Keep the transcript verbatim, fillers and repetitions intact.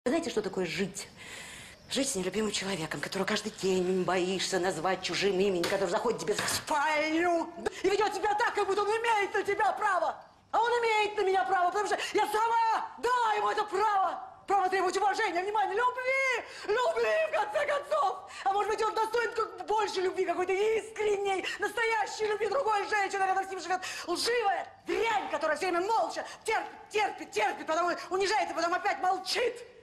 Знаете, что такое жить? Жить с нелюбимым человеком, которого каждый день боишься назвать чужим именем, который заходит тебе в спальню и ведет себя так, как будто он имеет на тебя право. А он имеет на меня право, потому что я сама дала ему это право. Право требовать уважения, внимания, любви! Любви, в конце концов! А может быть, он достоин как больше любви, какой-то искренней, настоящей любви другой женщины, которая с ним живет. Лживая дрянь, которая все время молча терпит, терпит, терпит, потом унижается, потом опять молчит.